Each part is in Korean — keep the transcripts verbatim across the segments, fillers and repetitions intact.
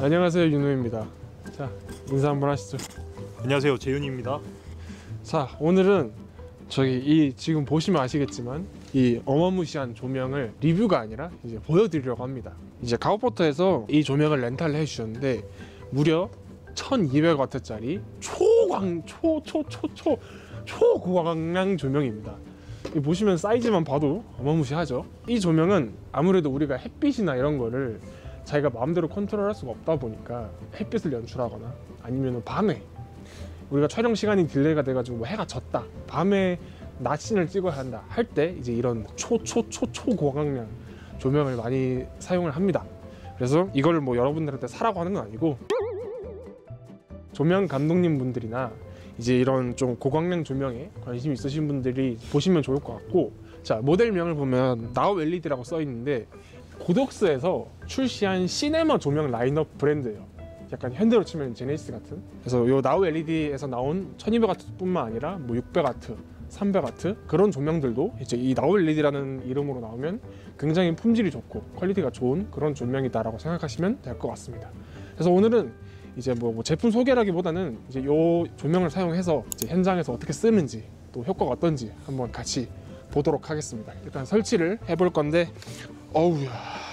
안녕하세요, 윤호입니다. 자, 인사 한번 하시죠. 안녕하세요, 재윤입니다. 자, 오늘은 저기 이 지금 보시면 아시겠지만 이 어마무시한 조명을 리뷰가 아니라 이제 보여드리려고 합니다. 이제 가오포터에서 이 조명을 렌탈을 해주셨는데 무려 천이백 와트짜리 초광 초초초초 초고광량 조명입니다. 이 보시면 사이즈만 봐도 어마무시하죠. 이 조명은 아무래도 우리가 햇빛이나 이런 거를 자기가 마음대로 컨트롤할 수가 없다 보니까 햇빛을 연출하거나 아니면 밤에 우리가 촬영 시간이 딜레이가 돼가지고 뭐 해가 졌다, 밤에 낮신을 찍어야 한다 할 때 이제 이런 초초초 초고광량 조명을 많이 사용을 합니다. 그래서 이걸 뭐 여러분들한테 사라고 하는 건 아니고 조명 감독님 분들이나 이제 이런 좀 고광량 조명에 관심 있으신 분들이 보시면 좋을 것 같고, 자, 모델명을 보면 나우 엘이디라고 써 있는데 고덕스에서 출시한 시네마 조명 라인업 브랜드예요. 약간 현대로 치면 제네시스 같은. 그래서 요 나우 엘이디에서 나온 천이백 와트 뿐만 아니라 뭐 육백 와트, 삼백 와트 그런 조명들도 이제 이 나우 엘이디라는 이름으로 나오면 굉장히 품질이 좋고 퀄리티가 좋은 그런 조명이다라고 생각하시면 될 것 같습니다. 그래서 오늘은 이제 뭐, 뭐 제품 소개라기보다는 이제 요 조명을 사용해서 이제 현장에서 어떻게 쓰는지 또 효과가 어떤지 한번 같이 보도록 하겠습니다. 일단 설치를 해볼 건데, 어우야,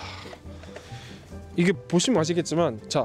이게 보시면 아시겠지만, 자,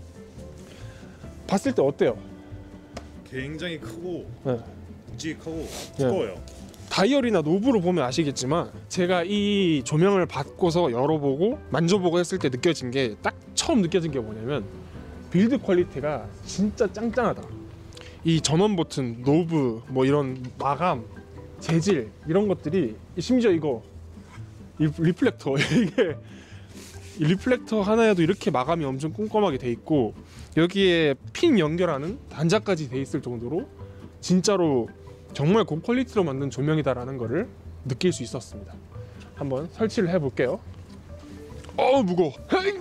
봤을 때 어때요? 굉장히 크고 네. 묵직하고 두꺼워요. 네. 다이얼이나 노브로 보면 아시겠지만 제가 이 조명을 받고서 열어보고 만져보고 했을 때 느껴진 게, 딱 처음 느껴진 게 뭐냐면 빌드 퀄리티가 진짜 짱짱하다. 이 전원 버튼, 노브, 뭐 이런 마감, 재질 이런 것들이, 심지어 이거 이 리플렉터 이게 이 리플렉터 하나에도 이렇게 마감이 엄청 꼼꼼하게 돼 있고 여기에 핀 연결하는 단자까지 돼 있을 정도로 진짜로 정말 고퀄리티로 만든 조명이다라는 거를 느낄 수 있었습니다. 한번 설치를 해볼게요. 어우 무거워.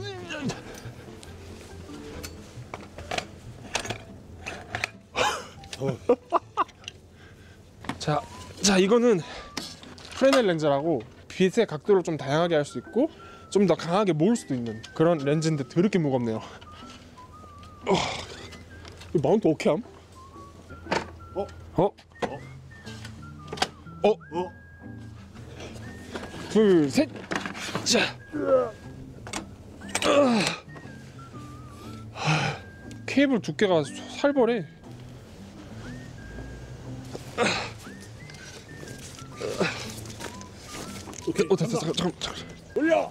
자, 자 이거는 프레넬 렌즈라고 빛의 각도를 좀 다양하게 할 수 있고 좀 더 강하게 모을 수도 있는 그런 렌즈인데 더럽게 무겁네요. 어, 이 마운트 오케이 함? 어? 어? 어? 어? 둘, 셋! 자! 케이블 두께가 살벌해. 오케이. 어, 됐어. 잠깐, 잠깐, 잠깐. 올려!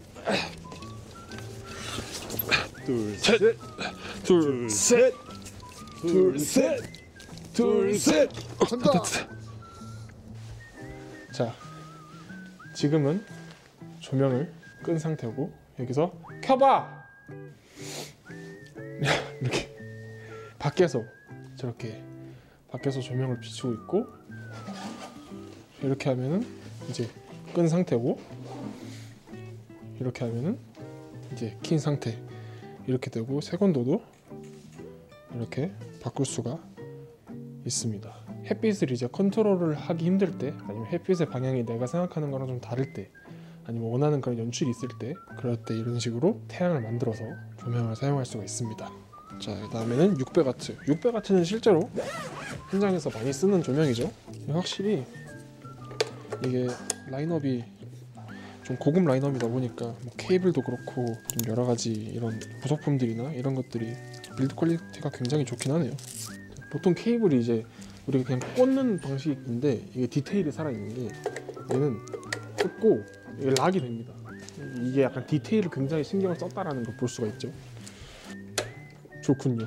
둘, 셋! 둘, 셋! 둘, 셋! 둘, 셋! 간다! 자, 지금은 조명을 끈 상태고 여기서 켜봐! 이렇게 밖에서 저렇게 밖에서 조명을 비추고 있고, 이렇게 하면은 이제 끈 상태고, 이렇게 하면은 이제 킨 상태 이렇게 되고, 색온도도 이렇게 바꿀 수가 있습니다. 햇빛을 이제 컨트롤을 하기 힘들 때, 아니면 햇빛의 방향이 내가 생각하는 거랑 좀 다를 때, 아니면 원하는 그런 연출이 있을 때, 그럴 때 이런 식으로 태양을 만들어서 조명을 사용할 수가 있습니다. 자, 그 다음에는 육백 와트. 육백 와트는 실제로 현장에서 많이 쓰는 조명이죠. 확실히 이게 라인업이 좀 고급 라인업이다 보니까 뭐 케이블도 그렇고 좀 여러 가지 이런 부속품들이나 이런 것들이 빌드 퀄리티가 굉장히 좋긴 하네요. 보통 케이블이 이제 우리가 그냥 꽂는 방식인데 이게 디테일이 살아있는 게, 얘는 꽂고 이게 락이 됩니다. 이게 약간 디테일을 굉장히 신경을 썼다라는 걸 볼 수가 있죠. 좋군요.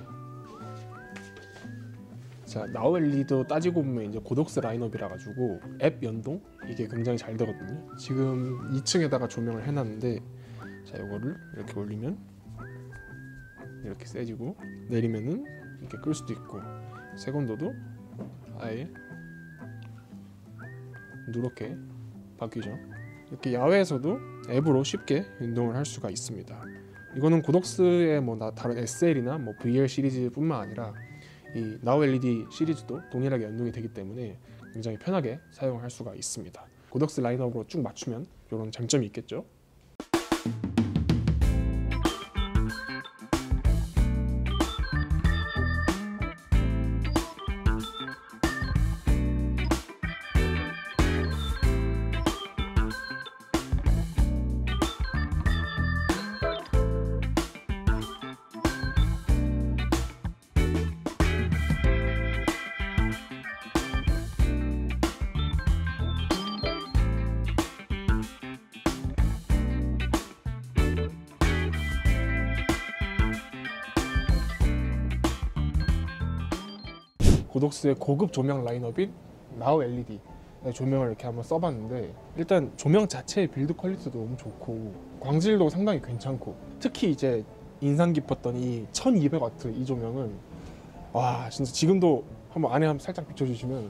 자, 나우 엘이디도 따지고 보면 이제 고덕스 라인업이라 가지고 앱 연동 이게 굉장히 잘 되거든요. 지금 이 층에다가 조명을 해놨는데, 자, 이거를 이렇게 올리면 이렇게 세지고, 내리면은 이렇게 끌 수도 있고, 색온도도 아예 누렇게 바뀌죠. 이렇게 야외에서도 앱으로 쉽게 연동을 할 수가 있습니다. 이거는 고덕스의 뭐 다른 에스엘이나 뭐 브이엘 시리즈뿐만 아니라 이 나우 엘이디 시리즈도 동일하게 연동이 되기 때문에 굉장히 편하게 사용할 수가 있습니다. 고덕스 라인업으로 쭉 맞추면 이런 장점이 있겠죠. 고독스의 고급 조명 라인업인 나우 엘이디 조명을 이렇게 한번 써봤는데, 일단 조명 자체의 빌드 퀄리티도 너무 좋고 광질도 상당히 괜찮고, 특히 이제 인상 깊었던 이 천이백 와트 이 조명은 와 진짜 지금도 한번 안에 한번 살짝 비춰주시면,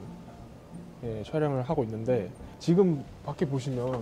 예, 촬영을 하고 있는데 지금 밖에 보시면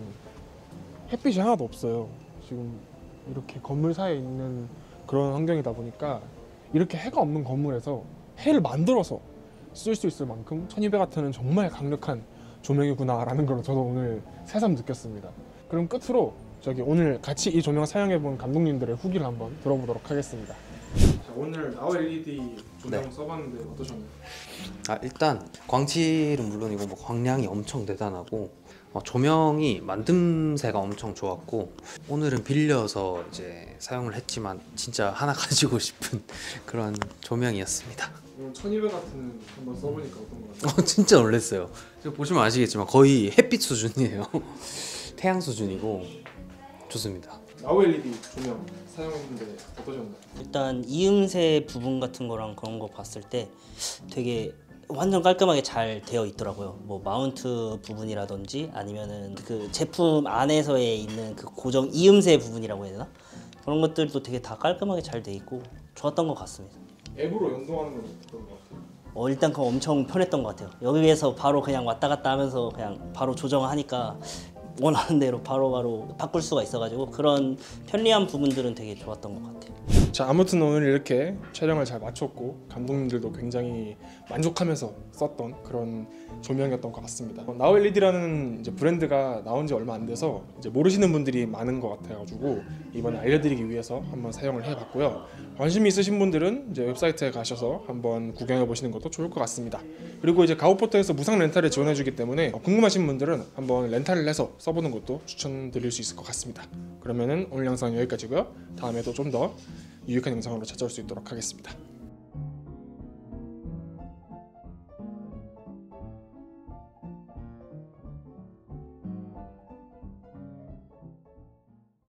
햇빛이 하나도 없어요. 지금 이렇게 건물 사이에 있는 그런 환경이다 보니까 이렇게 해가 없는 건물에서 해를 만들어서 쓸 수 있을 만큼 천이백 와트는 정말 강력한 조명이구나 라는 걸 저도 오늘 새삼 느꼈습니다. 그럼 끝으로 저기 오늘 같이 이 조명 사용해본 감독님들의 후기를 한번 들어보도록 하겠습니다. 자, 오늘 나우 엘이디 조명 네. 써봤는데 어떠셨나요? 아, 일단 광질은 물론이고 뭐 광량이 엄청 대단하고 어, 조명이 만듦새가 엄청 좋았고, 오늘은 빌려서 이제 사용을 했지만 진짜 하나 가지고 싶은 그런 조명이었습니다. 오늘 천이백 와트는 한번 써보니까 어떤 것 같아요? 어, 진짜 놀랐어요. 지금 보시면 아시겠지만 거의 햇빛 수준이에요. 태양 수준이고 좋습니다. 나우 엘이디 조명 사용했는데 어떠셨나요? 일단 이음새 부분 같은 거랑 그런 거 봤을 때 되게 완전 깔끔하게 잘 되어 있더라고요. 뭐 마운트 부분이라든지 아니면은 그 제품 안에서의 있는 그 고정 이음새 부분이라고 해야 되나? 그런 것들도 되게 다 깔끔하게 잘 돼 있고 좋았던 것 같습니다. 앱으로 연동하는 건 어떤 것 같아요? 어, 일단 그거 엄청 편했던 것 같아요. 여기에서 바로 그냥 왔다 갔다 하면서 그냥 바로 조정하니까 원하는 대로 바로바로 바꿀 수가 있어가지고 그런 편리한 부분들은 되게 좋았던 것 같아요. 자, 아무튼 오늘 이렇게 촬영을 잘 마쳤고 감독님들도 굉장히 만족하면서 썼던 그런 조명이었던 것 같습니다. 나우 엘이디라는 이제 브랜드가 나온 지 얼마 안 돼서 이제 모르시는 분들이 많은 것 같아가지고 이번에 알려드리기 위해서 한번 사용을 해봤고요. 관심이 있으신 분들은 이제 웹사이트에 가셔서 한번 구경해 보시는 것도 좋을 것 같습니다. 그리고 이제 가오포터에서 무상 렌탈을 지원해주기 때문에 궁금하신 분들은 한번 렌탈을 해서 써보는 것도 추천드릴 수 있을 것 같습니다. 그러면은 오늘 영상은 여기까지고요. 다음에도 좀 더 유익한 영상으로 찾아올 수 있도록 하겠습니다.